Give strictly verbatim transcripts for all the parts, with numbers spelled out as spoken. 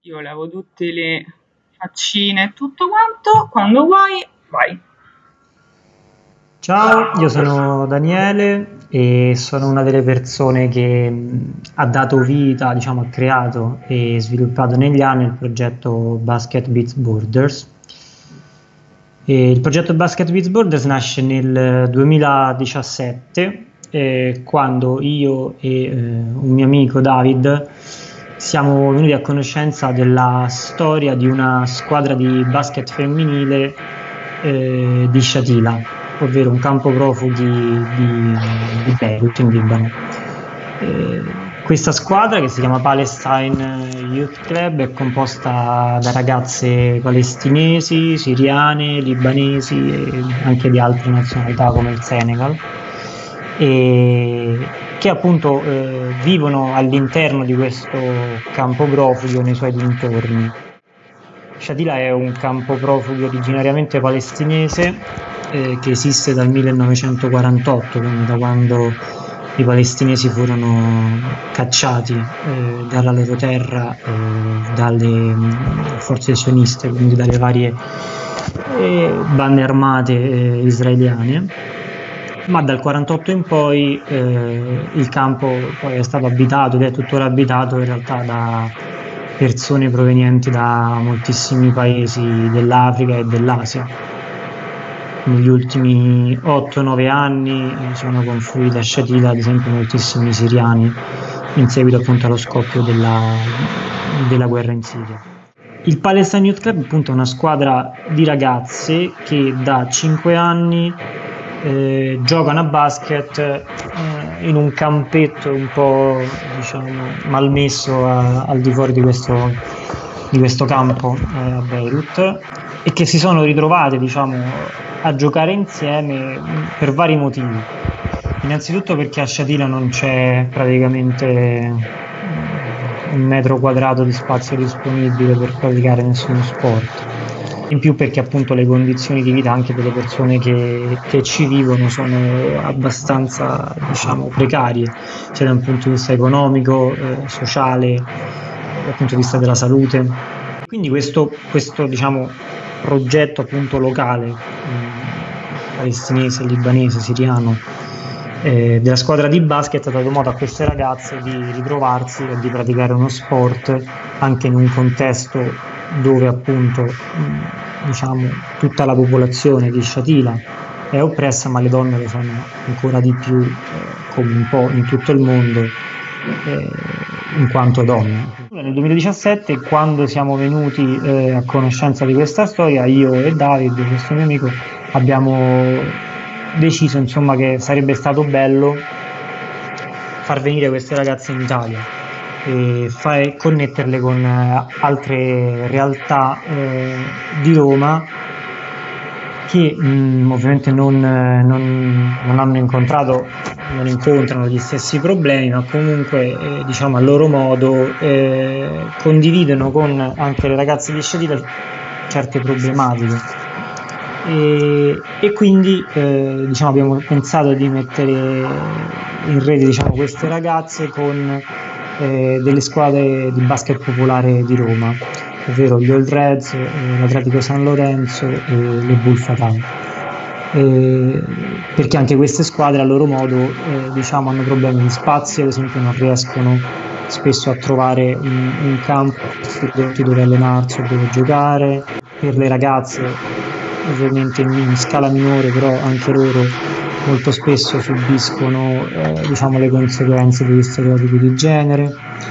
Io levo tutte le faccine e tutto quanto, quando vuoi, vai. Ciao, io sono Daniele e sono una delle persone che mh, ha dato vita, diciamo, ha creato e sviluppato negli anni il progetto Basket Beats Borders. E il progetto Basket Beats Borders nasce nel duemiladiciassette, eh, quando io e eh, un mio amico David siamo venuti a conoscenza della storia di una squadra di basket femminile eh, di Shatila, ovvero un campo profughi di, di Beirut in Libano. Eh, questa squadra, che si chiama Palestine Youth Club, è composta da ragazze palestinesi, siriane, libanesi e anche di altre nazionalità come il Senegal, e che appunto eh, vivono all'interno di questo campo profughi o nei suoi dintorni. Shatila è un campo profughi originariamente palestinese eh, che esiste dal millenovecentoquarantotto, quindi da quando i palestinesi furono cacciati eh, dalla loro terra eh, dalle mh, forze sioniste, quindi dalle varie eh, bande armate eh, israeliane. Ma dal quarantotto in poi eh, il campo poi è stato abitato ed è tuttora abitato in realtà da persone provenienti da moltissimi paesi dell'Africa e dell'Asia. Negli ultimi otto nove anni eh, sono confluiti a Shatila, ad esempio, moltissimi siriani in seguito appunto allo scoppio della, della guerra in Siria. Il Palestine Youth Club appunto è una squadra di ragazze che da cinque anni eh, giocano a basket eh, in un campetto un po', diciamo, malmesso a, al di fuori di questo, di questo campo eh, a Beirut, e che si sono ritrovate, diciamo, a giocare insieme per vari motivi. Innanzitutto perché a Shatila non c'è praticamente un metro quadrato di spazio disponibile per praticare nessuno sport. In più perché appunto le condizioni di vita anche delle persone che, che ci vivono sono abbastanza, diciamo, precarie, sia da un punto di vista economico, eh, sociale, dal punto di vista della salute. Quindi questo, questo diciamo, progetto appunto locale, eh, palestinese, libanese, siriano, eh, della squadra di basket ha dato modo a queste ragazze di ritrovarsi e di praticare uno sport anche in un contesto dove appunto diciamo tutta la popolazione di Shatila è oppressa, ma le donne lo sono ancora di più, eh, come un po' in tutto il mondo, eh, in quanto donne. Nel duemiladiciassette, quando siamo venuti eh, a conoscenza di questa storia, io e David, questo mio amico, abbiamo deciso insomma che sarebbe stato bello far venire queste ragazze in Italia e fare, connetterle con eh, altre realtà eh, di Roma che mh, ovviamente non, non, non hanno incontrato, non incontrano gli stessi problemi, ma comunque eh, diciamo a loro modo eh, condividono con anche le ragazze di Shatila certe problematiche. E, e quindi eh, diciamo abbiamo pensato di mettere in rete, diciamo, queste ragazze con eh, delle squadre di basket popolare di Roma, ovvero gli Old Reds, eh, l'Atletico San Lorenzo e le Bull Fatah, eh, perché anche queste squadre a loro modo eh, diciamo hanno problemi di spazio, ad esempio non riescono spesso a trovare un, un campo dove allenarsi o dove giocare. Per le ragazze ovviamente in scala minore, però anche loro molto spesso subiscono eh, diciamo le conseguenze degli stereotipi di genere,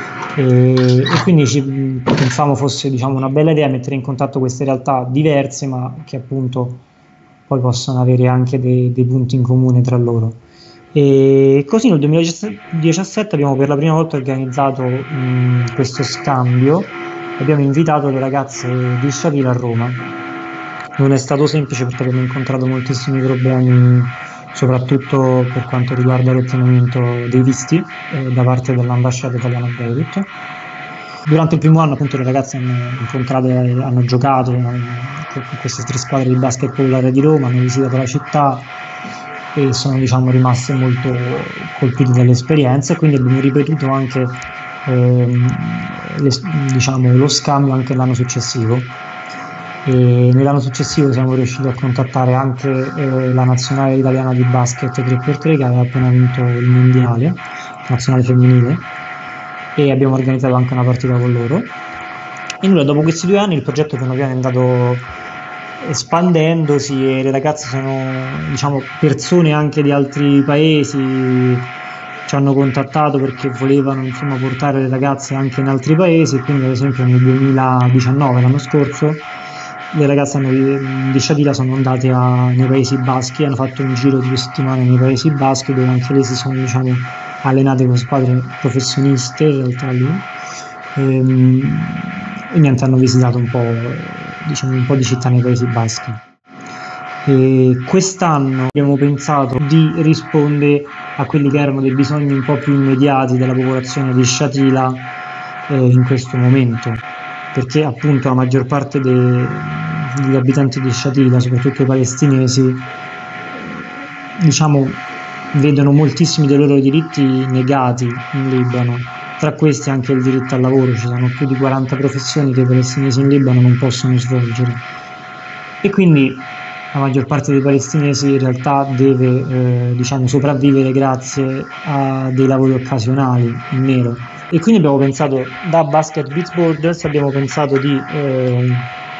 e, e quindi ci pensavamo fosse, diciamo, una bella idea mettere in contatto queste realtà diverse, ma che appunto poi possono avere anche dei, dei punti in comune tra loro. E così nel duemiladiciassette abbiamo per la prima volta organizzato mh, questo scambio. Abbiamo invitato le ragazze di Shatila a Roma. Non è stato semplice perché abbiamo incontrato moltissimi problemi, soprattutto per quanto riguarda l'ottenimento dei visti eh, da parte dell'ambasciata italiana a Beirut. Durante il primo anno appunto le ragazze hanno incontrato, hanno giocato con queste tre squadre di basket popolare di Roma, hanno visitato la città e sono, diciamo, rimaste molto colpite dall'esperienza, e quindi abbiamo ripetuto anche ehm, le, diciamo, lo scambio anche l'anno successivo. E nell'anno successivo siamo riusciti a contattare anche eh, la nazionale italiana di basket tre per tre che aveva appena vinto il mondiale nazionale femminile, e abbiamo organizzato anche una partita con loro. E nulla, dopo questi due anni il progetto piano piano è andato espandendosi e le ragazze sono, diciamo, persone anche di altri paesi ci hanno contattato perché volevano, insomma, portare le ragazze anche in altri paesi. Quindi ad esempio nel duemiladiciannove, l'anno scorso, le ragazze hanno, di Sciatila sono andate a, nei Paesi Baschi, hanno fatto un giro di due settimane nei Paesi Baschi dove anche lei si sono, diciamo, allenate con squadre professioniste in realtà lì, e, e niente, hanno visitato un po', diciamo, un po' di città nei Paesi Baschi. E quest'anno abbiamo pensato di rispondere a quelli che erano dei bisogni un po' più immediati della popolazione di Sciatila eh, in questo momento, perché appunto la maggior parte dei, degli abitanti di Sciatila, soprattutto i palestinesi, diciamo, vedono moltissimi dei loro diritti negati in Libano, tra questi anche il diritto al lavoro. Ci sono più di quaranta professioni che i palestinesi in Libano non possono svolgere, e quindi la maggior parte dei palestinesi in realtà deve eh, diciamo, sopravvivere grazie a dei lavori occasionali in nero. E quindi abbiamo pensato, da Basket Beats Borders abbiamo pensato di, eh,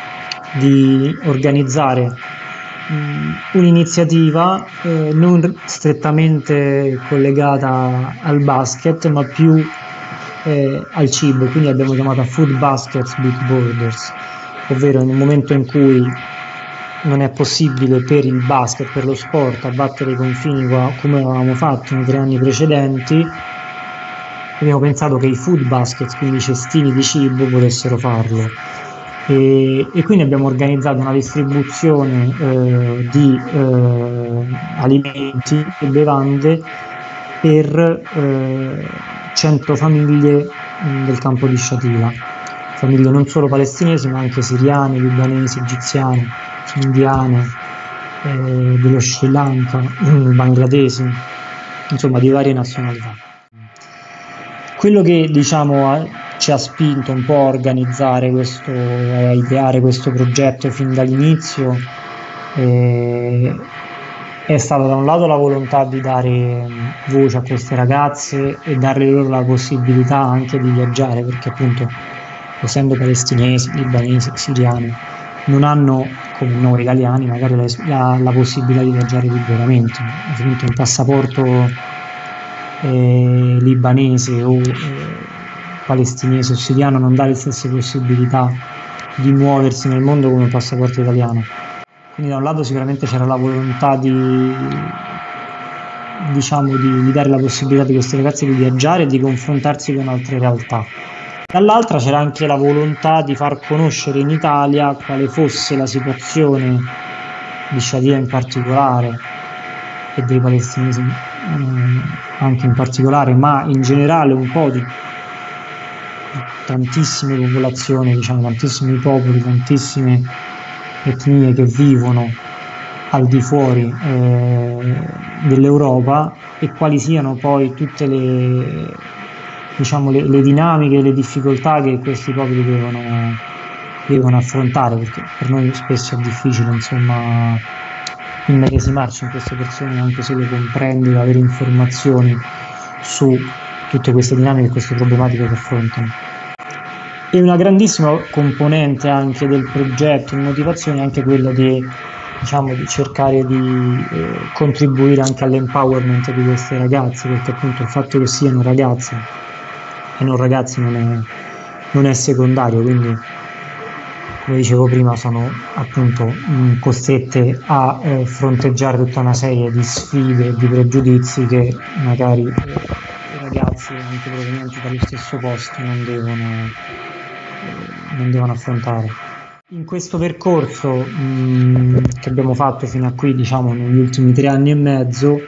di organizzare mh, un'iniziativa eh, non strettamente collegata al basket, ma più eh, al cibo. Quindi abbiamo chiamato Food Baskets Beats Borders, ovvero in un momento in cui non è possibile per il basket, per lo sport, abbattere i confini come avevamo fatto nei tre anni precedenti, abbiamo pensato che i food baskets, quindi i cestini di cibo, potessero farlo. E, e quindi abbiamo organizzato una distribuzione eh, di eh, alimenti e bevande per eh, cento famiglie mh, del campo di Sciatila, famiglie non solo palestinesi ma anche siriane, libanesi, egiziane, indiane, eh, dello Sri Lanka, bangladesi, insomma di varie nazionalità. Quello che, diciamo, ha, ci ha spinto un po' a organizzare questo, a ideare questo progetto fin dall'inizio eh, è stata da un lato la volontà di dare voce a queste ragazze e darle loro la possibilità anche di viaggiare, perché appunto, essendo palestinesi, libanesi, siriani, non hanno, come noi italiani, magari la, la, la possibilità di viaggiare liberamente. Ovviamente un passaporto eh, libanese o eh, palestinese o siriano non dà le stesse possibilità di muoversi nel mondo come un passaporto italiano. Quindi da un lato sicuramente c'era la volontà di, diciamo, di, di dare la possibilità di questi ragazzi di viaggiare e di confrontarsi con altre realtà. Dall'altra c'era anche la volontà di far conoscere in Italia quale fosse la situazione di Sciatila in particolare e dei palestinesi eh, anche in particolare, ma in generale un po' di tantissime popolazioni, diciamo tantissimi popoli, tantissime etnie che vivono al di fuori eh, dell'Europa, e quali siano poi tutte le, diciamo, le, le dinamiche e le difficoltà che questi popoli devono, devono affrontare, perché per noi spesso è difficile, insomma, immedesimarci in queste persone, anche solo comprendere, avere informazioni su tutte queste dinamiche e queste problematiche che affrontano. E una grandissima componente anche del progetto in motivazione è anche quella di, diciamo, di cercare di eh, contribuire anche all'empowerment di queste ragazze, perché appunto il fatto che siano ragazze e non ragazzi non è, non è secondario, quindi come dicevo prima sono appunto mh, costrette a eh, fronteggiare tutta una serie di sfide e di pregiudizi che magari eh, i ragazzi anche provenienti dallo stesso posto non devono, eh, non devono affrontare. In questo percorso mh, che abbiamo fatto fino a qui, diciamo negli ultimi tre anni e mezzo,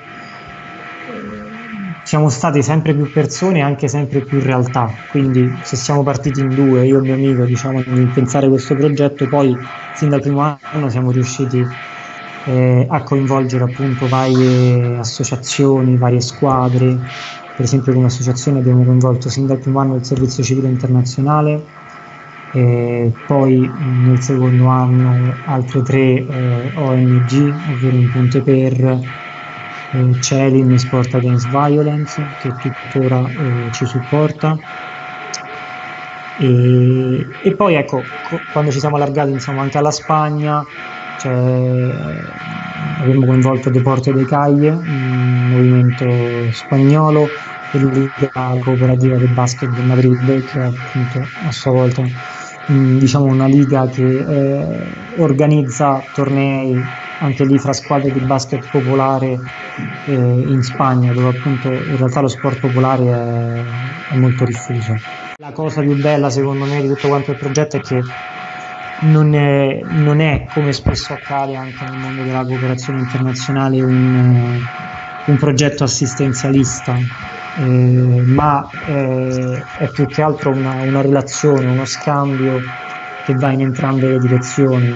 siamo stati sempre più persone e anche sempre più realtà. Quindi se siamo partiti in due, io e mio amico, diciamo, nel pensare questo progetto, poi sin dal primo anno siamo riusciti eh, a coinvolgere appunto varie associazioni, varie squadre, per esempio come associazione abbiamo coinvolto sin dal primo anno il servizio civile internazionale, e poi nel secondo anno altre tre eh, O N G, ovvero in Punte per eh, Celin, Sport Against Violence, che tuttora eh, ci supporta. E, e poi ecco, quando ci siamo allargati insomma anche alla Spagna, cioè, abbiamo coinvolto Deporte de Calle, un movimento spagnolo, e l'Unione Cooperativa del Basket del Madrid, che è appunto a sua volta mh, diciamo una liga che eh, organizza tornei anche lì fra squadre di basket popolare eh, in Spagna, dove appunto in realtà lo sport popolare è, è molto diffuso. La cosa più bella secondo me di tutto quanto il progetto è che non è, non è come spesso accade anche nel mondo della cooperazione internazionale un, un progetto assistenzialista, eh, ma è, è più che altro una, una relazione, uno scambio che va in entrambe le direzioni,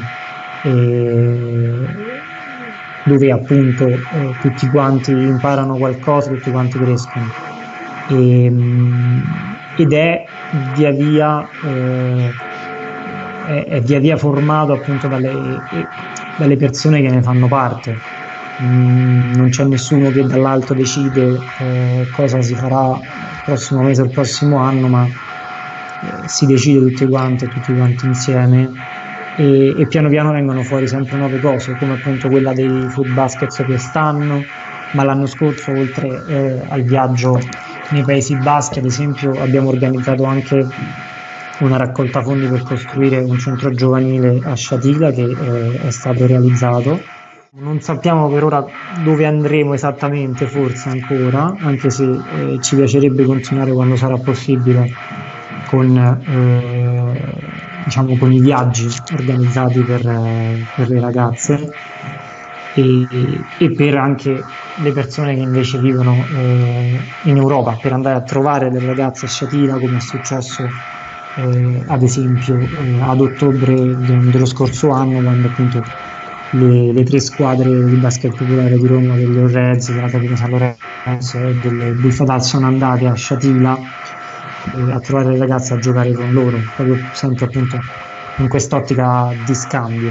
eh, dove appunto eh, tutti quanti imparano qualcosa, tutti quanti crescono. E, ed è via via eh, è, è via via formato appunto dalle, eh, dalle persone che ne fanno parte. Mm, non c'è nessuno che dall'alto decide eh, cosa si farà il prossimo mese o il prossimo anno, ma eh, si decide tutti quanti, tutti quanti insieme, e, e piano piano vengono fuori sempre nuove cose, come appunto quella dei food baskets quest'anno, ma l'anno scorso oltre eh, al viaggio nei Paesi Baschi, ad esempio, abbiamo organizzato anche una raccolta fondi per costruire un centro giovanile a Sciatila, che eh, è stato realizzato. Non sappiamo per ora dove andremo esattamente, forse ancora, anche se eh, ci piacerebbe continuare quando sarà possibile con, eh, diciamo, con i viaggi organizzati per, eh, per le ragazze. E, e per anche le persone che invece vivono eh, in Europa, per andare a trovare le ragazze a Sciatila, come è successo eh, ad esempio eh, ad ottobre de- dello scorso anno, quando appunto le, le tre squadre di basket popolare di Roma, degli Orreds, della Capitale San Lorenzo e del Buffadal, sono andate a Sciatila eh, a trovare le ragazze, a giocare con loro, proprio sempre appunto in quest'ottica di scambio.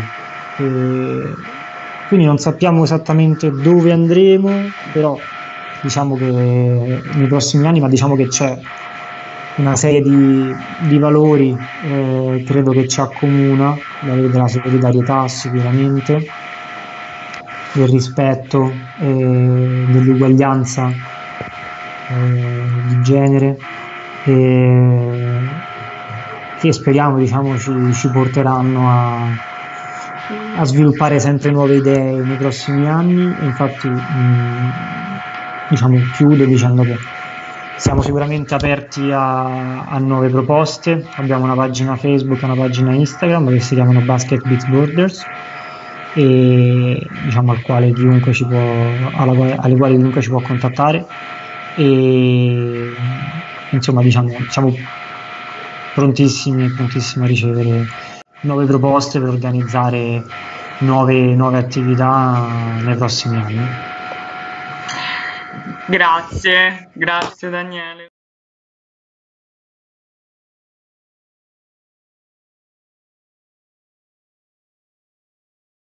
E, quindi non sappiamo esattamente dove andremo, però diciamo che nei prossimi anni, ma diciamo che c'è una serie di, di valori, eh, credo che ci accomuna, il valore della solidarietà sicuramente, del rispetto, eh, dell'uguaglianza eh, di genere, eh, che speriamo diciamo, ci, ci porteranno a a sviluppare sempre nuove idee nei prossimi anni. E infatti mh, diciamo chiudo dicendo che siamo sicuramente aperti a, a nuove proposte. Abbiamo una pagina Facebook e una pagina Instagram che si chiamano Basket Beats Borders, e diciamo al quale chiunque ci può, alla, alle quali chiunque ci può contattare, e insomma diciamo siamo prontissimi prontissimi a ricevere nuove proposte per organizzare nuove, nuove attività nei prossimi anni. Grazie, grazie Daniele.